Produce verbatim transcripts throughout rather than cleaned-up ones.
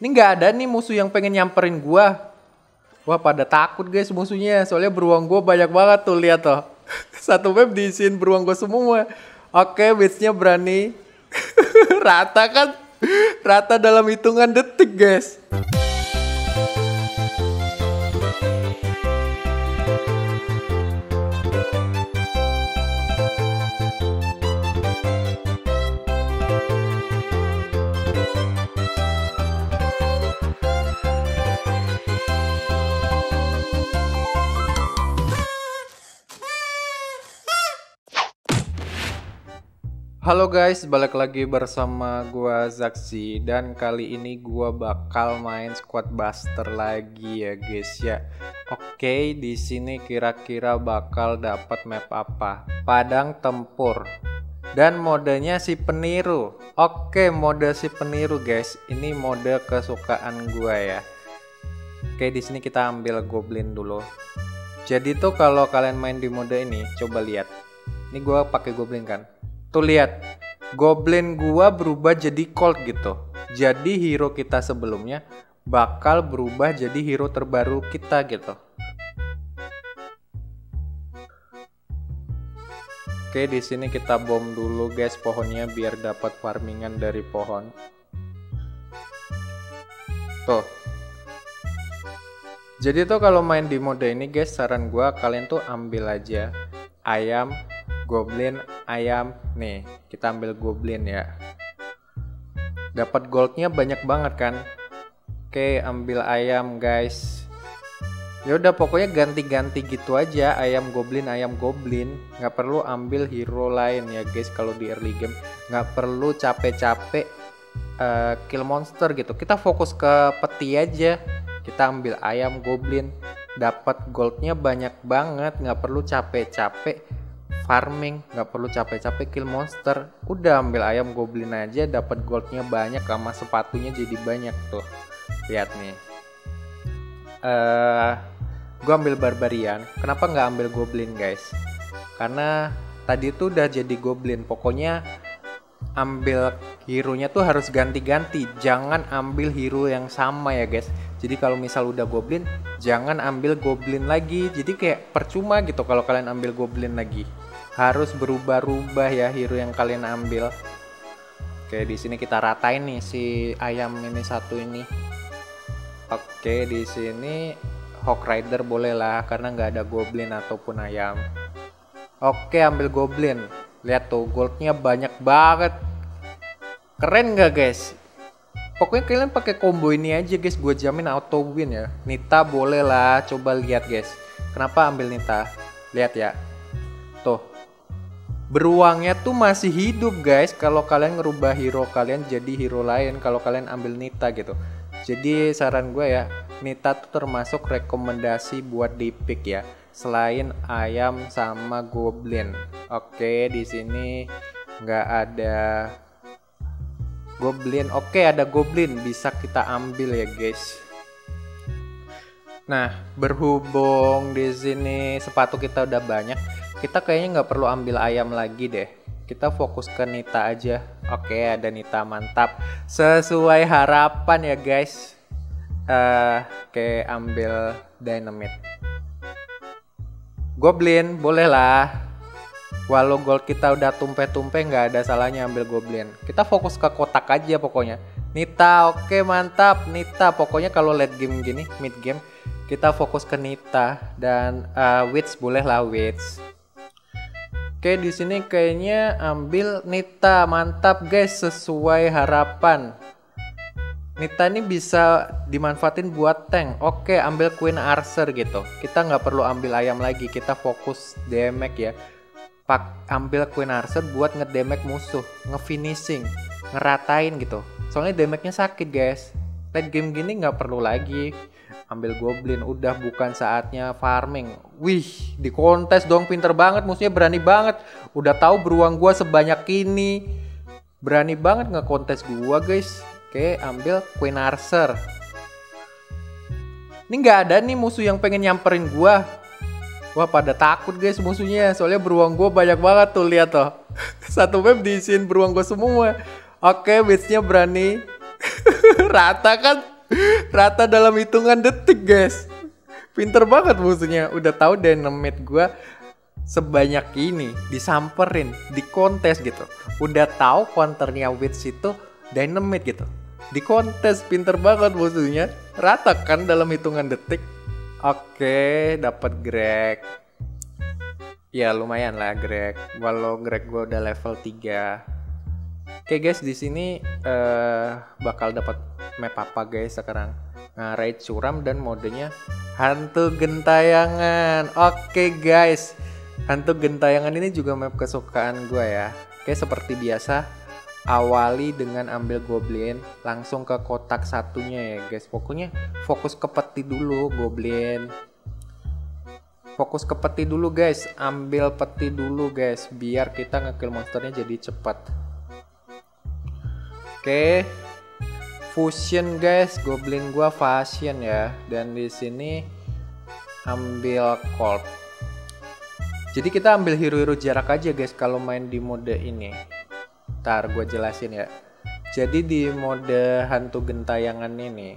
Ini nggak ada nih musuh yang pengen nyamperin gua. Wah, pada takut guys musuhnya. Soalnya beruang gua banyak banget tuh, lihat tuh. Satu map diisiin beruang gua semua. Oke, base-nya berani. Rata kan? Rata dalam hitungan detik, guys. Halo guys, balik lagi bersama gua Zaxi dan kali ini gua bakal main Squad Buster lagi ya guys ya. Oke, di sini kira-kira bakal dapat map apa? Padang tempur. Dan modenya si peniru. Oke, mode si peniru guys. Ini mode kesukaan gua ya. Oke, di sini kita ambil goblin dulu. Jadi tuh kalau kalian main di mode ini, coba lihat. Ini gua pakai goblin kan. Tuh lihat, goblin gua berubah jadi colt gitu. Jadi hero kita sebelumnya bakal berubah jadi hero terbaru kita gitu. Oke, di sini kita bom dulu guys pohonnya biar dapat farmingan dari pohon. Tuh. Jadi tuh kalau main di mode ini guys, saran gua kalian tuh ambil aja ayam, goblin, ayam. Nih, kita ambil goblin ya. Dapat goldnya banyak banget kan. Oke, ambil ayam guys. Ya udah pokoknya ganti-ganti gitu aja, ayam goblin, ayam goblin. Nggak perlu ambil hero lain ya guys kalau di early game. Nggak perlu capek-capek uh, kill monster gitu. Kita fokus ke peti aja. Kita ambil ayam goblin, dapat goldnya banyak banget. Nggak perlu capek-capek farming, nggak perlu capek-capek kill monster. Udah ambil ayam goblin aja, dapat goldnya banyak, sama sepatunya jadi banyak tuh. Lihat nih. Eh, uh, gua ambil barbarian. Kenapa nggak ambil goblin guys? Karena tadi tuh udah jadi goblin. Pokoknya ambil hero-nya tuh harus ganti-ganti. Jangan ambil hero yang sama ya guys. Jadi kalau misal udah goblin, jangan ambil goblin lagi. Jadi kayak percuma gitu kalau kalian ambil goblin lagi. Harus berubah-ubah ya hero yang kalian ambil. Oke, di sini kita ratain nih si ayam ini satu ini. Oke, di sini Hawk Rider boleh lah karena nggak ada goblin ataupun ayam. Oke, ambil goblin. Lihat tuh goldnya banyak banget. Keren nggak guys? Pokoknya kalian pakai combo ini aja guys, gue jamin auto win ya. Nita boleh lah, coba lihat guys. Kenapa ambil Nita? Lihat ya. Tuh. Beruangnya tuh masih hidup guys kalau kalian ngerubah hero kalian jadi hero lain kalau kalian ambil Nita gitu. Jadi saran gue ya, Nita tuh termasuk rekomendasi buat di pick ya. Selain ayam sama goblin. Oke, di sini nggak ada goblin. Oke, ada goblin, bisa kita ambil ya guys. Nah, berhubung di sini sepatu kita udah banyak, kita kayaknya nggak perlu ambil ayam lagi deh. Kita fokus ke Nita aja. Oke, ada Nita, mantap. Sesuai harapan ya guys. Uh, oke, ambil dynamite. Goblin, boleh lah. Walau gold kita udah tumpe-tumpe, nggak ada salahnya ambil goblin. Kita fokus ke kotak aja pokoknya. Nita, oke mantap. Nita, pokoknya kalau late game gini, mid game, kita fokus ke Nita. Dan uh, witch boleh lah witch. Oke, di sini kayaknya ambil Nita, mantap guys, sesuai harapan. Nita ini bisa dimanfaatin buat tank. Oke, ambil Queen Archer gitu. Kita nggak perlu ambil ayam lagi, kita fokus damage ya. Pak, ambil Queen Archer buat ngedamage musuh, ngefinishing, ngeratain gitu. Soalnya damage-nya sakit guys. Late game gini nggak perlu lagi ambil goblin, udah bukan saatnya farming. Wih, di kontes dong, pinter banget, musuhnya berani banget. Udah tahu beruang gua sebanyak ini, berani banget ngekontes gua guys. Oke, ambil Queen Archer. Ini nggak ada nih musuh yang pengen nyamperin gua. Wah, pada takut guys musuhnya. Soalnya beruang gue banyak banget tuh, lihat tuh. Satu map diisiin beruang gue semua. Oke, base-nya berani. Rata kan? Rata dalam hitungan detik guys. Pinter banget musuhnya. Udah tahu dynamite gue sebanyak ini, disamperin, dikontes gitu. Udah tahu counternya Witch itu dynamite gitu, dikontes. Pinter banget musuhnya. Rata kan dalam hitungan detik. Oke, dapat Greg. Ya lumayan lah Greg. Walau Greg gue udah level tiga. Oke guys, di sini uh, bakal dapat map apa guys sekarang? Nah, raid suram dan modenya hantu gentayangan. Oke guys, hantu gentayangan ini juga map kesukaan gue ya. Oke, seperti biasa, awali dengan ambil goblin, langsung ke kotak satunya ya guys. Pokoknya fokus ke peti dulu goblin. Fokus ke peti dulu guys, ambil peti dulu guys, biar kita ngekill monsternya jadi cepat. Oke, fusion guys, goblin gua fusion ya, dan di sini ambil cold. Jadi kita ambil hero-hero jarak aja guys kalau main di mode ini. Ntar gue jelasin ya. Jadi di mode hantu gentayangan ini,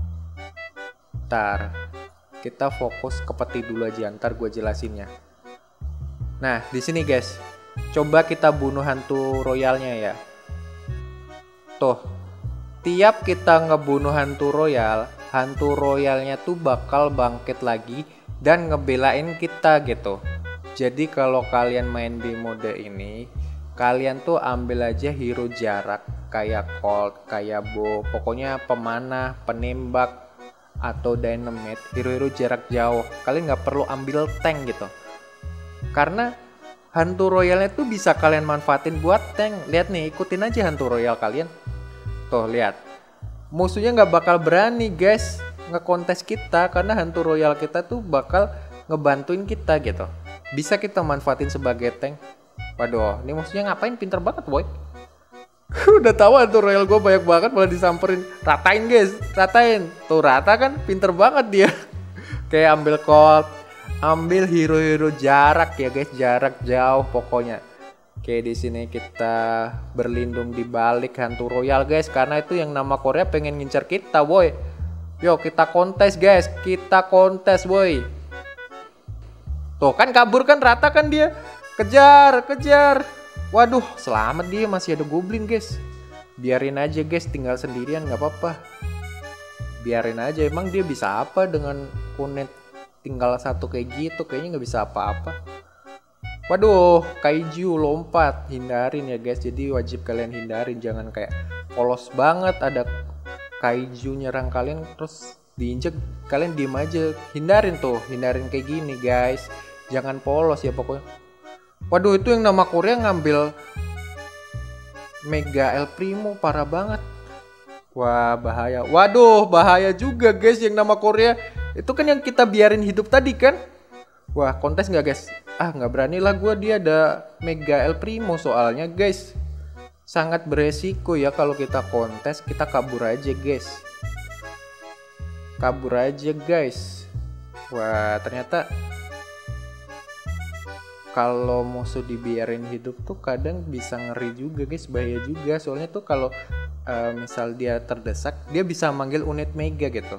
ntar kita fokus ke peti dulu aja, ntar gue jelasinnya. Nah, di sini guys, coba kita bunuh hantu royalnya ya. Tuh, tiap kita ngebunuh hantu royal, hantu royalnya tuh bakal bangkit lagi dan ngebelain kita gitu. Jadi kalau kalian main di mode ini, kalian tuh ambil aja hero jarak kayak Colt, kayak Bo, pokoknya pemanah, penembak, atau dynamite, hero-hero jarak jauh. Kalian nggak perlu ambil tank gitu, karena hantu royalnya tuh bisa kalian manfaatin buat tank. Lihat nih, ikutin aja hantu royal kalian. Tuh lihat, musuhnya nggak bakal berani guys ngekontes kita, karena hantu royal kita tuh bakal ngebantuin kita gitu. Bisa kita manfaatin sebagai tank. Waduh, ini musuhnya ngapain? Pinter banget boy. Udah tahu hantu royal gue banyak banget, malah disamperin. Ratain guys, ratain. Tuh rata kan, pinter banget dia. Kayak ambil Colt, ambil hero-hero jarak ya guys, jarak jauh pokoknya. Oke, di sini kita berlindung di balik hantu royal guys, karena itu yang nama Korea pengen ngincer kita boy. Yo kita kontes guys, kita kontes boy. Tuh kan kabur kan, rata kan dia. Kejar, kejar. Waduh, selamat dia, masih ada goblin guys. Biarin aja guys, tinggal sendirian nggak apa-apa. Biarin aja, emang dia bisa apa dengan unit tinggal satu kayak gitu? Kayaknya nggak bisa apa-apa. Waduh, kaiju lompat, hindarin ya guys. Jadi wajib kalian hindarin, jangan kayak polos banget ada kaiju nyerang kalian terus diinjek, kalian diem aja. Hindarin tuh, hindarin kayak gini guys. Jangan polos ya pokoknya. Waduh, itu yang nama Korea ngambil Mega El Primo, parah banget. Wah, bahaya. Waduh, bahaya juga guys yang nama Korea. Itu kan yang kita biarin hidup tadi kan. Wah, kontes nggak guys? Ah, nggak berani lah gue, dia ada Mega El Primo soalnya guys. Sangat beresiko ya kalau kita kontes, kita kabur aja guys. Kabur aja guys. Wah, ternyata kalau musuh dibiarin hidup tuh kadang bisa ngeri juga guys, bahaya juga. Soalnya tuh kalau uh, misal dia terdesak, dia bisa manggil unit mega gitu.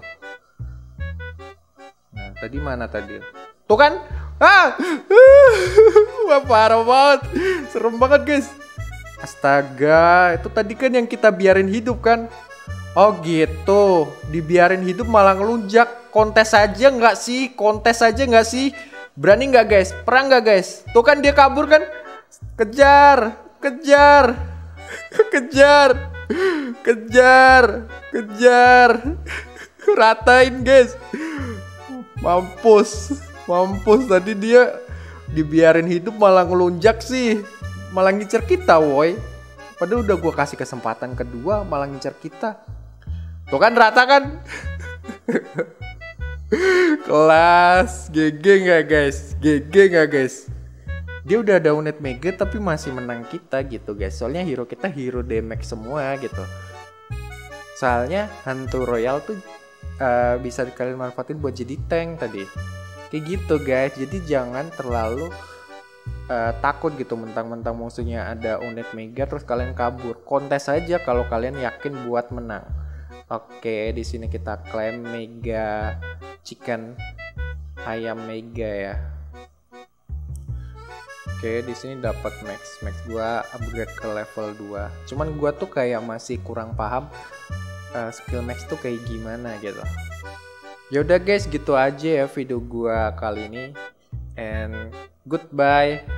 Nah, tadi mana tadi? Tuh kan? Ah! Wah, parah banget. Serem banget guys. Astaga, itu tadi kan yang kita biarin hidup kan? Oh gitu, dibiarin hidup malah ngelunjak. Kontes aja nggak sih? Kontes aja nggak sih? Berani nggak guys? Perang nggak guys? Tuh kan dia kabur kan? Kejar, kejar, kejar, kejar, kejar. Ratain guys. Mampus, mampus. Tadi dia dibiarin hidup malah ngelunjak sih. Malah ngincer kita woi. Padahal udah gue kasih kesempatan kedua malah ngincer kita. Tuh kan rata kan? Kelas G G nggak guys? G G nggak guys? Dia udah ada unit mega tapi masih menang kita gitu guys. Soalnya hero kita hero damage semua gitu. Soalnya hantu royal tuh uh, bisa kalian manfaatin buat jadi tank tadi. Kayak gitu guys. Jadi jangan terlalu uh, takut gitu mentang-mentang musuhnya ada unit mega terus kalian kabur. Kontes aja kalau kalian yakin buat menang. Oke, di sini kita klaim mega chicken, ayam mega ya. Oke, di sini dapat max. Max gua upgrade ke level dua. Cuman gua tuh kayak masih kurang paham uh, skill max tuh kayak gimana gitu. Yaudah guys, gitu aja ya video gua kali ini. And goodbye.